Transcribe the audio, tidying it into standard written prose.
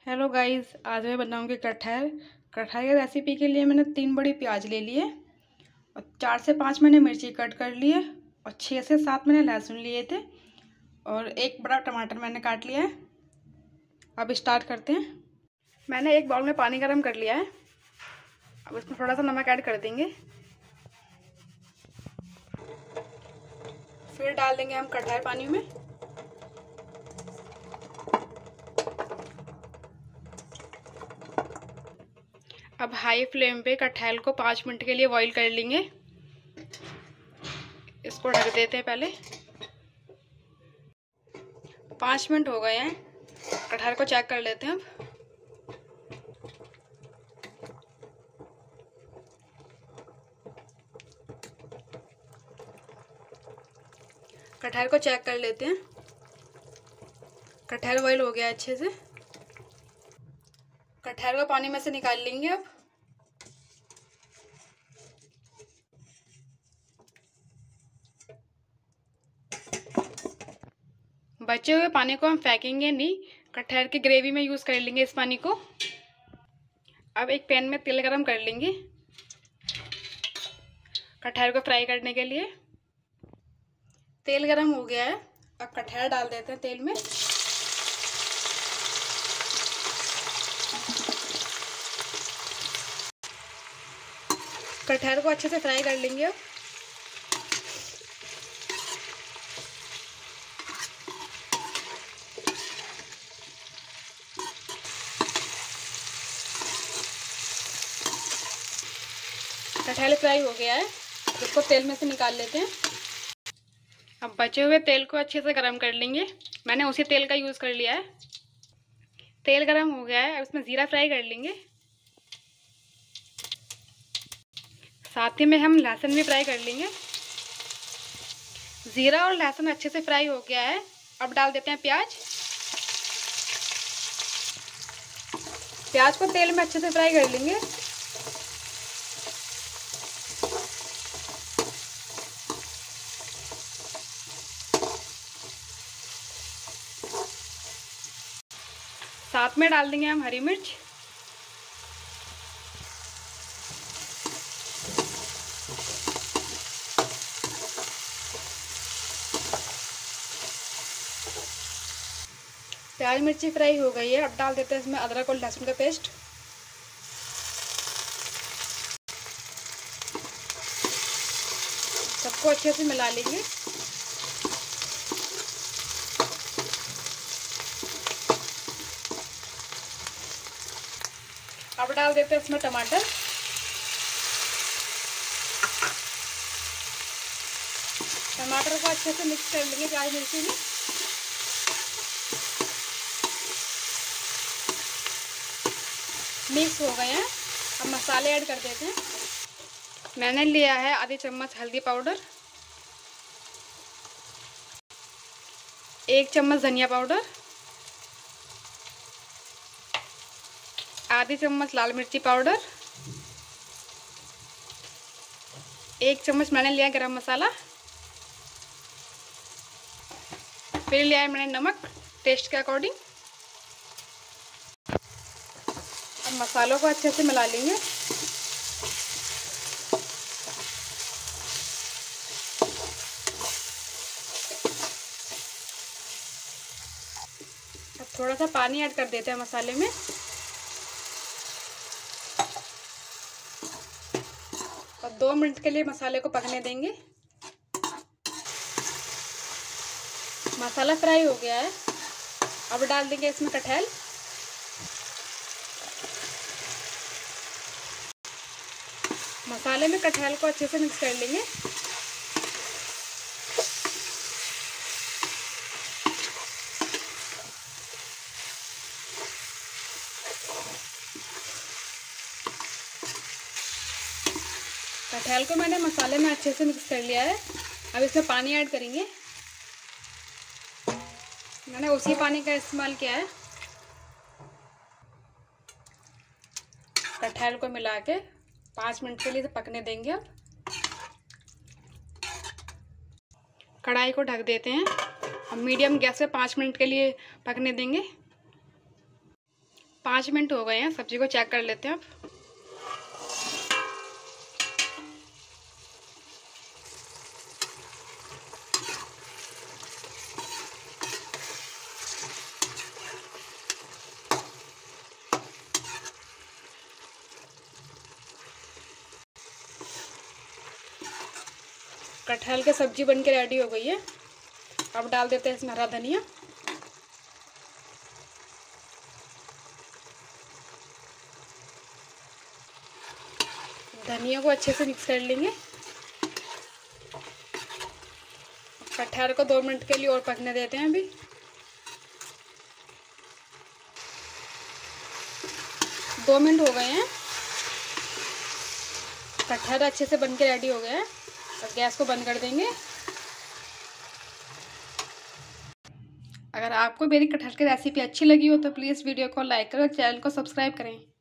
Hello guys, आज मैं बनाऊंगी कटहल की रेसिपी के लिए मैंने 3 बड़ी प्याज ले लिए और 4 से 5 मैंने मिर्ची कट कर लिए और 6 से 7 मैंने लहसुन लिए थे और एक बड़ा टमाटर मैंने काट लिया है। अब स्टार्ट करते हैं। मैंने एक बाउल में पानी गर्म कर लिया है। अब इसमें थोड़ा सा नमक ऐड कर देंगे, फिर डाल देंगे हम कटहल पानी में। अब हाई फ्लेम पे कटहल को 5 मिनट के लिए बॉईल कर लेंगे। इसको ढक देते हैं पहले। 5 मिनट हो गए हैं। कटहल को चेक कर लेते हैं अब। कटहल को चेक कर लेते हैं। कटहल बॉईल हो गया अच्छे से। कटहल को पानी में से निकाल लेंगे अब। बचे हुए पानी को हम फेंकेंगे नहीं, कटहल की ग्रेवी में यूज़ कर लेंगे इस पानी को। अब एक पैन में तेल गरम कर लेंगे कटहल को फ्राई करने के लिए। तेल गरम हो गया है। अब कटहल डाल देते हैं तेल में। कटहल को अच्छे से फ्राई कर लेंगे अब। कटहल फ्राई हो गया है, इसको तेल में से निकाल लेते हैं। अब बचे हुए तेल को अच्छे से गरम कर लेंगे। मैंने उसी तेल का यूज़ कर लिया है। तेल गरम हो गया है, अब इसमें ज़ीरा फ्राई कर लेंगे। साथ ही में हम लहसुन भी फ्राई कर लेंगे। ज़ीरा और लहसुन अच्छे से फ्राई हो गया है। अब डाल देते हैं प्याज। प्याज को तेल में अच्छे से फ्राई कर लेंगे। साथ में डाल देंगे हम हरी मिर्च। प्याज मिर्ची फ्राई हो गई है। अब डाल देते हैं इसमें अदरक और लहसुन का पेस्ट। सबको अच्छे से मिला लेंगे। अब डाल देते हैं इसमें टमाटर। टमाटर को अच्छे से मिक्स कर लेंगे प्याज मिर्ची में। मिक्स हो गए हैं। अब मसाले ऐड कर देते हैं। मैंने लिया है आधी चम्मच हल्दी पाउडर, 1 चम्मच धनिया पाउडर, आधी चम्मच लाल मिर्ची पाउडर, 1 चम्मच मैंने लिया गरम मसाला, फिर लिया है मैंने नमक टेस्ट के अकॉर्डिंग। अब मसालों को अच्छे से मिला लेंगे। अब थोड़ा सा पानी ऐड कर देते हैं मसाले में। और 2 मिनट के लिए मसाले को पकने देंगे। मसाला फ्राई हो गया है। अब डाल देंगे इसमें कटहल। मसाले में कटहल को अच्छे से मिक्स कर लेंगे। कटहल को मैंने मसाले में अच्छे से मिक्स कर लिया है। अब इसमें पानी ऐड करेंगे। मैंने उसी पानी का इस्तेमाल किया है। कटहल को मिला के 5 मिनट के लिए पकने देंगे। अब कढ़ाई को ढक देते हैं। अब मीडियम गैस पे 5 मिनट के लिए पकने देंगे। 5 मिनट हो गए हैं, सब्जी को चेक कर लेते हैं अब। कटहल की सब्जी बनके रेडी हो गई है। अब डाल देते हैं इसमें हरा धनिया। धनिया को अच्छे से मिक्स कर लेंगे। कटहल को 2 मिनट के लिए और पकने देते हैं। अभी 2 मिनट हो गए हैं। कटहल अच्छे से बनके रेडी हो गया है। अब गैस को बंद कर देंगे। अगर आपको मेरी कटहल की रेसिपी अच्छी लगी हो तो प्लीज़ वीडियो को लाइक करें और चैनल को सब्सक्राइब करें।